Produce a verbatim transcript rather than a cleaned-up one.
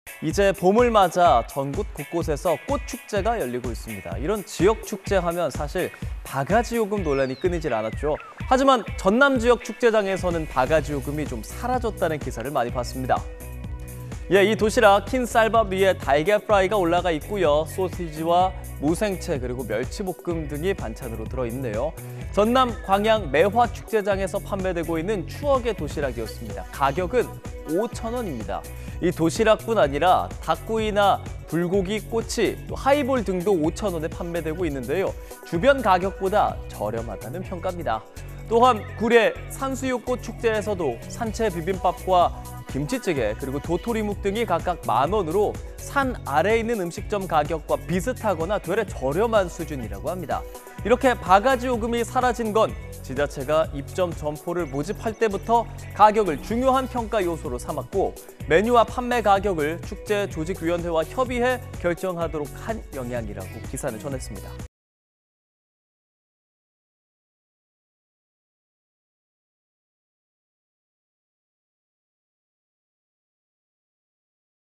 이제 봄을 맞아 전국 곳곳에서 꽃축제가 열리고 있습니다. 이런 지역 축제 하면 사실 바가지 요금 논란이 끊이질 않았죠. 하지만 전남 지역 축제장에서는 바가지 요금이 좀 사라졌다는 기사를 많이 봤습니다. 예, 이 도시락 흰 쌀밥 위에 달걀 프라이가 올라가 있고요. 소시지와 무생채 그리고 멸치볶음 등이 반찬으로 들어있네요. 전남 광양 매화 축제장에서 판매되고 있는 추억의 도시락이었습니다. 가격은 오천 원입니다. 이 도시락뿐 아니라 닭구이나 불고기, 꼬치, 또 하이볼 등도 오천 원에 판매되고 있는데요. 주변 가격보다 저렴하다는 평가입니다. 또한 구례 산수유꽃 축제에서도 산채 비빔밥과 김치찌개 그리고 도토리묵 등이 각각 만 원으로 산 아래에 있는 음식점 가격과 비슷하거나 되레 저렴한 수준이라고 합니다. 이렇게 바가지 요금이 사라진 건 지자체가 입점 점포를 모집할 때부터 가격을 중요한 평가 요소로 삼았고 메뉴와 판매 가격을 축제 조직위원회와 협의해 결정하도록 한 영향이라고 기사는 전했습니다.